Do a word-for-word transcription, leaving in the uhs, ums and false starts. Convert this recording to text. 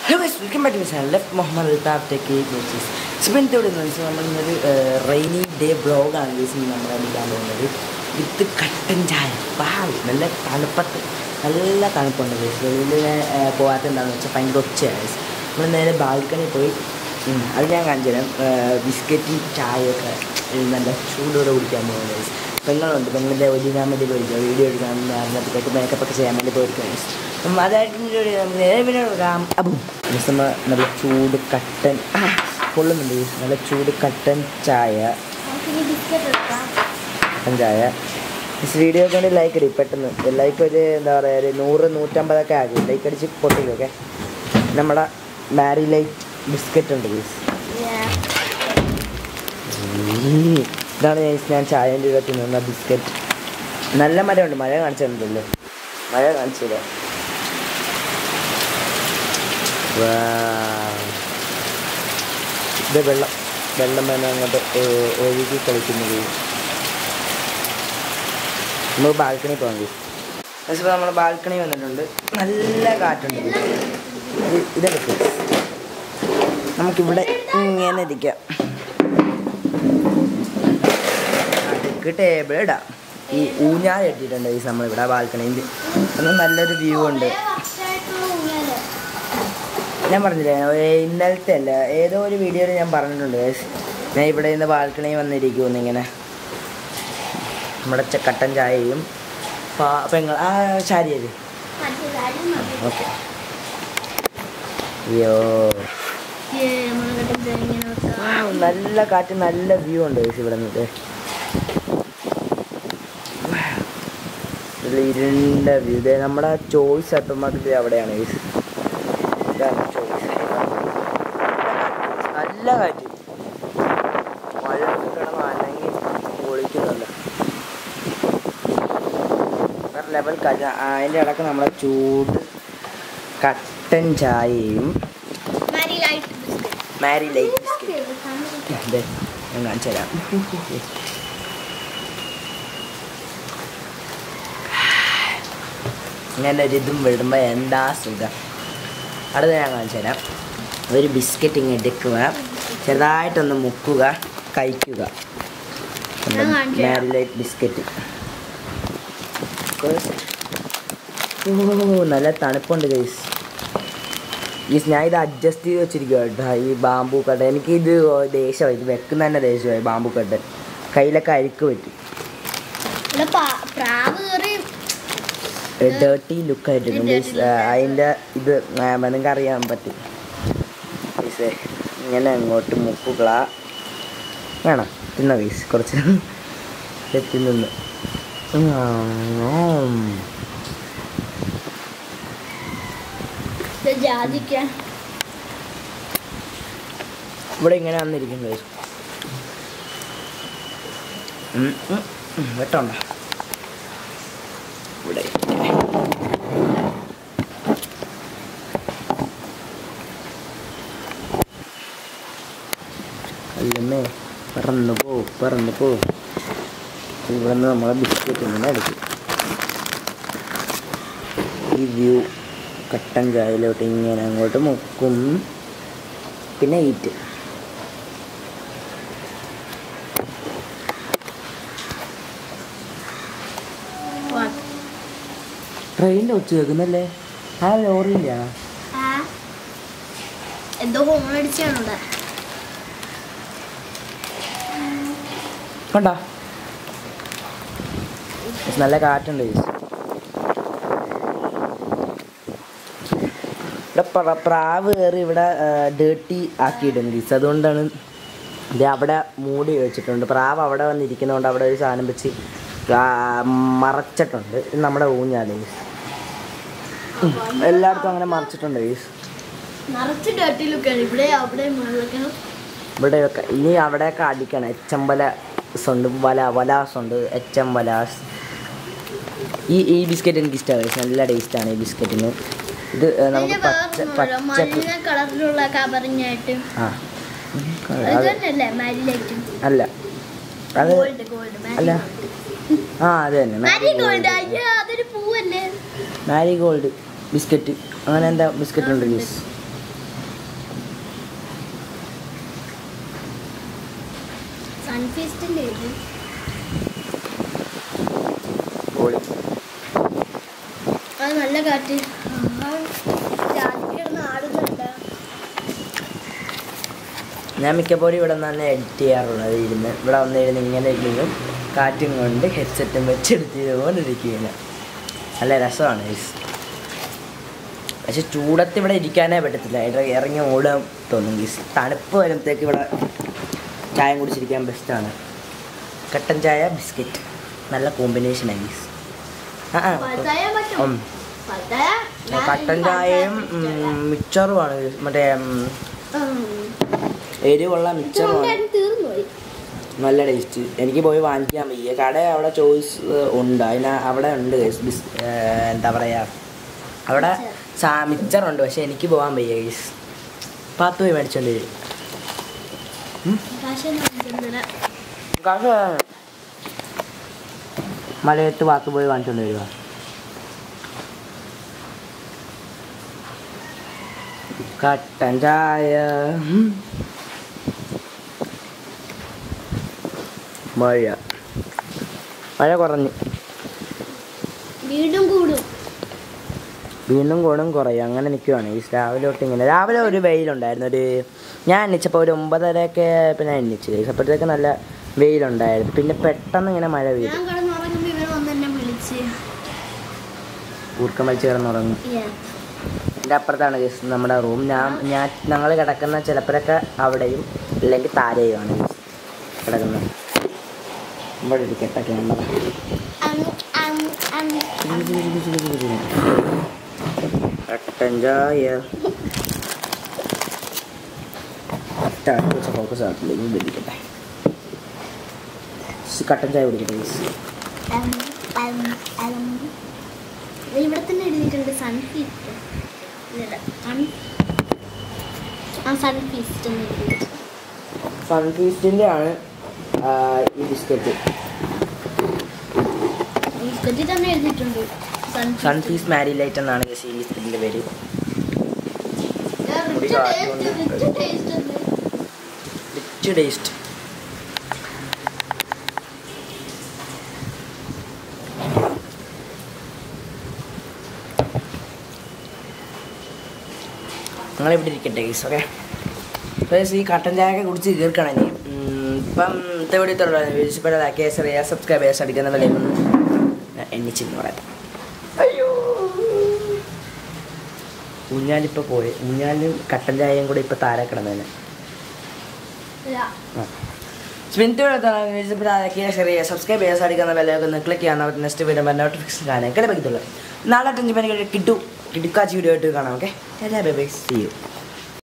Hello guys, welcome back to my channel. F.Muhammed Althaf Techy. Spend a rainy day vlog and this is with the cotton chai. Wow, നല്ല തണുപ്പത്ത് നല്ല തണുപ്പുണ്ട് guys. വെളിയിൽ പോകാത്ത എന്താണെന്ന് വെച്ചാൽ ഭയങ്കര ഒച്ചയാണ്. നമ്മൾ നേരെ ബാൽക്കണി പോയി അത് ഞാൻ കാണിച്ചു തരാം. ബിസ്ക്കറ്റും ചായയൊക്കെ നല്ല ചൂടോടെ കുടിക്കാൻ പോകുന്നത് ഗയ്സ്. പെങ്ങളുണ്ട്, പെങ്ങളുടെ ഒരുങ്ങാൻ വേണ്ടി പോയിരിക്കുക, വീഡിയോ എടുക്കാൻ അതിനകത്തേക്ക് മേക്കപ്പൊക്കെ ചെയ്യാൻ വേണ്ടി പോയിരിക്കുക ഗയ്സ്. അപ്പം അതായിട്ട് നേരെ പിന്നെ അബും ഗയ്സ് നമ്മൾ നല്ല ചൂട് കട്ടൻ കൊള്ളുന്നുണ്ട് ഗയ്സ്. നല്ല ചൂട് കട്ടൻ ചായ കട്ടൻ ചായ ഗയ്സ്. വീഡിയോ ഒക്കെ വേണ്ടി ലൈക്ക് അടി പെട്ടെന്ന്. ലൈക്ക് ഒരു എന്താ പറയുക ഒരു നൂറ് നൂറ്റമ്പതൊക്കെ ആകും. ലൈക്ക് അടിച്ച് പൊട്ടിക്കും. ഓക്കെ, നമ്മുടെ മാരി ലൈറ്റ് ബിസ്ക്കറ്റ് ഉണ്ട് ഗയ്സ്. ഇതാണ് ഞാൻ ചായൻ്റെ ഇവിടെ തിന്നുന്ന ബിസ്ക്കറ്റ്. നല്ല മരമുണ്ട്, മഴ കാണിച്ചിട്ടുണ്ടല്ലോ, മഴ കാണിച്ചില്ല. ഇത് വെള്ളം വെള്ളം വേണം അങ്ങോട്ട് ഒഴുകി കളിക്കുന്നത്. നമ്മൾ ബാൽക്കണി പോകാൻ ഗയ്സ്. നമ്മൾ ബാൽക്കണി വന്നിട്ടുണ്ട്, നല്ല കാറ്റുണ്ട്. ഇതെടുക്കും, നമുക്കിവിടെ ഇങ്ങനെ ഇരിക്കാം. ടേബിൾ ഇടാം. ഈ ഊഞ്ഞാൽ ഇട്ടിട്ടുണ്ട് ഈ നമ്മളിവിടെ ബാൽക്കണിയിൽ. അന്ന് നല്ലൊരു വ്യൂ ഉണ്ട്. ഞാൻ പറഞ്ഞില്ലേ, ഇന്നലത്തെ അല്ല ഏതോ ഒരു വീഡിയോയിൽ ഞാൻ പറഞ്ഞിട്ടുണ്ട് ഞാൻ ഇവിടെ നിന്ന് ബാൽക്കണിയിൽ വന്നിരിക്കുമെന്ന്. ഇങ്ങനെ നമ്മുടെ കട്ടൻ ചായയും പെങ്ങൾ ആ ശാരിയല്ലേ. ഓക്കെ, അയ്യോ നല്ല കാറ്റ്, നല്ല വ്യൂ ഉണ്ട് ഇവിടെ നിന്ന്. ഇരുണ്ട വ്യൂ. ഇതേ നമ്മുടെ ചോയ്സ് എഫ്.മുഹമ്മദ് അവിടെയാണ് ഗയ്സ്. ഇതാണ് ചോയ്സ്. നല്ല കാറ്റ്, മഴ കിടന്ന് അല്ലെങ്കിൽ പൊളിക്കുന്നുണ്ട്. വേറെ ലെവൽ കാറ്റ്. അതിൻ്റെ ഇടയ്ക്ക് നമ്മളെ ചൂട് കട്ടൻ ചായയും മാരി ലൈറ്റ് ബിസ്ക്കറ്റ്. അതെ, ഞാൻ കാണിച്ചു തരാം. ഇങ്ങനെ ഒരിതും വിടുമ്പോൾ എന്താ സുഖം. അടുത്ത ഞാൻ കാണിച്ചു തരാം. ഒരു ബിസ്ക്കറ്റ് ഇങ്ങനെ എടുക്കുക, ചെറുതായിട്ടൊന്ന് മുക്കുക, കഴിക്കുക. മാരി ലൈറ്റ് ബിസ്ക്കറ്റ്. ഓ നല്ല തണുപ്പുണ്ട് ഗയ്സ്. ഗയ്സ് ഞാൻ ഇത് അഡ്ജസ്റ്റ് ചെയ്ത് വെച്ചിരിക്കുക കേട്ടോ. ഈ ബാമ്പൂ കട്ടൻ എനിക്കിത് ദേഷ്യമായി, ഇത് വെക്കുന്ന തന്നെ ദേഷ്യമായി. ബാമ്പൂ കട്ടൻ കയ്യിലൊക്കെ അരിക്ക് പറ്റും. ഡേർട്ടി ലുക്കായിട്ടുണ്ട് ഗയ്സ്. അതിൻ്റെ ഇത് നിങ്ങൾക്ക് അറിയാൻ പറ്റും ഗയ്സ്. ഇങ്ങനെ അങ്ങോട്ട് മുക്കുക വേണം. തിന്ന ഗയ്സ്, കുറച്ച് തിന്നു. ഇവിടെ ഇങ്ങനെ വന്നിരിക്കും ഗയ്സ്. വെട്ടണ്ട ഇവിടെ. അല്ലമ്മേ പറന്നു പോ പറന്നു പോ. ഇവിടെ നിന്ന് നമ്മളെ ബിസ്ക്കറ്റ് ഇങ്ങനെ എടുക്കും. ഈ വ്യൂ കട്ടൻ ചായയിലോട്ട് ഇങ്ങനെ അങ്ങോട്ട് മുക്കും. പിന്നെ ഈറ്റ്. ട്രെയിനിൻ്റെ ഒച്ച കേൾക്കുന്നല്ലേ? ആ ലോറിയില്ല എന്തോ ഹോൺ അടിച്ചാണ് കണ്ടാ. നല്ല കാറ്റുണ്ട് ഇവിടെ. പ്രാവ് കയറി ഇവിടെ ഡേർട്ടി ആക്കിയിട്ടുണ്ട് ഗീസ്. അതുകൊണ്ടാണ് ഇത് അവിടെ മൂടി വെച്ചിട്ടുണ്ട്. പ്രാവ് അവിടെ വന്നിരിക്കുന്നതുകൊണ്ട് അവിടെ ഒരു സാധനം വെച്ച് മറച്ചിട്ടുണ്ട്. ഇത് നമ്മുടെ ഊഞ്ഞാല് ഗീസ്. എല്ലായിടത്തും അങ്ങനെ മറച്ചിട്ടുണ്ട് ഗീസ്. ഇവിടെയൊക്കെ ഇനി അവിടെയൊക്കെ അടിക്കണം. എച്ചമ്പല ഉണ്ട്, വല വലാസ് ഉണ്ട്, എച്ച് എം വലാസ്. ഈ ഈ ബിസ്ക്കറ്റ് എനിക്ക് ഇഷ്ടമാണ്, നല്ല ടേസ്റ്റാണ് ഈ ബിസ്ക്കറ്റിന്. ഇത് നമുക്ക് പച്ച പച്ച ആ അല്ല അത് അല്ല ആ അത് തന്നെ മാരി ഗോൾഡ് ബിസ്ക്കറ്റ്. അങ്ങനെ എന്താ ബിസ്ക്കറ്റ് ഉണ്ട് ഗീസ്. സൺഫീസ്റ്റിന്റെ ഇത് അത് നല്ല കാറ്റ് ആടുന്നുണ്ട്. ഞാൻ മിക്കപ്പോഴും ഇവിടെ നിന്ന് തന്നെ എഡിറ്റ് ചെയ്യാറുള്ളത്. ഇരുന്ന് ഇവിടെ വന്നിരുന്ന് ഇങ്ങനെ ഇരിക്കും, കാറ്റും കൊണ്ട് ഹെഡ്സെറ്റും വെച്ചെടുത്ത് ചെയ്തുകൊണ്ടിരിക്കുകയില്ല. നല്ല രസമാണ് ഗൈസ്. പക്ഷെ ചൂടത്ത് ഇവിടെ ഇരിക്കാനേ പറ്റത്തില്ല, ഇറങ്ങി ഓടാൻ തോന്നും ഗൈസ്. തണുപ്പ് വരുമ്പോഴത്തേക്ക് ഇവിടെ ചായ കുടിച്ചിരിക്കാൻ ബെസ്റ്റാണ്. കട്ടൻ ചായ ബിസ്ക്കറ്റ് നല്ല കോമ്പിനേഷനാണ് ഗൈസ്. ആ ആ കട്ടൻ ചായയും മിക്സറുമാണ് മറ്റേ എരിവുള്ള മിക്സറുമാണ്. നല്ല ടേസ്റ്റ്. എനിക്ക് പോയി വാങ്ങിക്കാൻ വയ്യ. കട അവിടെ ചോയ്സ് ഉണ്ട്, അതിന് അവിടെ ഉണ്ട് ഗൈസ്. എന്താ പറയുക, അവിടെ സാ മിക്സറുണ്ട്. പക്ഷെ എനിക്ക് പോകാൻ വയ്യ ഗൈസ്. പത്ത് പോയി മേടിച്ചോണ്ട് വരും. കാശ് മലയത്ത് പാത്ത് പോയി വാങ്ങിച്ചോണ്ട് വരുക. കട്ടൻ ചായ മഴ മഴ കുറഞ്ഞു, വീണ്ടും കൂടും വീണ്ടും കൂടും കുറയും. അങ്ങനെ നിൽക്കുവാണ് ഈ രാവിലെ തൊട്ട് ഇങ്ങനെ. രാവിലെ ഒരു വെയിലുണ്ടായിരുന്നു. ഒരു ഞാൻ എണ്ണിച്ചപ്പോൾ ഒരു ഒമ്പതരയൊക്കെ പിന്നെ എണ്ണിച്ചു ഗൈസ്. അപ്പോഴത്തേക്ക് നല്ല വെയിലുണ്ടായിരുന്നു. പിന്നെ പെട്ടെന്ന് ഇങ്ങനെ മഴ പെയ്തു. ഊർക്കം വലിച്ച് കിടന്നുറങ്ങും. എൻ്റെ അപ്പുറത്താണ് ഗൈസ് നമ്മുടെ റൂം. ഞാൻ ഞാൻ ഞങ്ങൾ കിടക്കുന്ന ചിലപ്പോഴൊക്കെ അവിടെയും അല്ലെങ്കിൽ താരയുമാണ് ഗൈസ് കിടക്കുന്നത്. ഇവിടെ ഇരിക്കട്ടെ ക്യാമറ. കട്ടൻ ചായ ഫോക്കസ് ആക്കില്ലെങ്കിൽ ഇരിക്കട്ടെ. കട്ടൻ ചായ കുടിക്കട്ടെ ഗൈസ്. ഇവിടെ തന്നെ എഴുതിയിട്ടുണ്ട് സൺഫീസ്റ്റ്. സൺഫീസ്റ്റ് സൺഫീസ്റ്റിൻ്റെ ആണ് ഈ ബിസ്ക്കറ്റ്. ബിസ്ക്കറ്റിൽ തന്നെ എഴുതിയിട്ടുണ്ട് സൺഫീസ്റ്റ് മാരി ലൈറ്റ് എന്നാണ് ഈ ബിസ്ക്കറ്റിൻ്റെ പേര്. Rich taste. ഞങ്ങളിവിടെ ഇരിക്കട്ടെ ഗൈസ്. ഓക്കെ ഗൈസ്, ഈ കട്ടൻ ചായയൊക്കെ കുടിച്ച് തീർക്കണം ഇനി. ഇപ്പം ഇത്തവണത്തെ സബ്സ്ക്രൈബേഴ്സ് അടിക്കുന്ന വിലയൊന്നും എണ്ണിച്ചെന്ന് പറയാം. അയ്യോ, ഊഞ്ഞാലിപ്പോൾ പോയി. ഊഞ്ഞാലും കട്ടൻ ചായയും കൂടെ ഇപ്പോൾ താഴെ കിടന്നതിന് സബ്സ്ക്രൈബ് ചെയ്യാൻ സാധിക്കുന്ന വിലയൊക്കെ ഒന്ന് ക്ലിക്ക് ചെയ്യാൻ പറ്റും. നെക്സ്റ്റ് വീഡിയോ നോട്ടിഫിക്കേഷൻ കാണാൻ കിടപ്പത്തുള്ളൂ. നാളെ അഞ്ച് മണിക്ക് കിട്ടു കിടുക്കാച്ച് വീഡിയോ ആയിട്ട് കാണാം. Okay, bye bye, see U.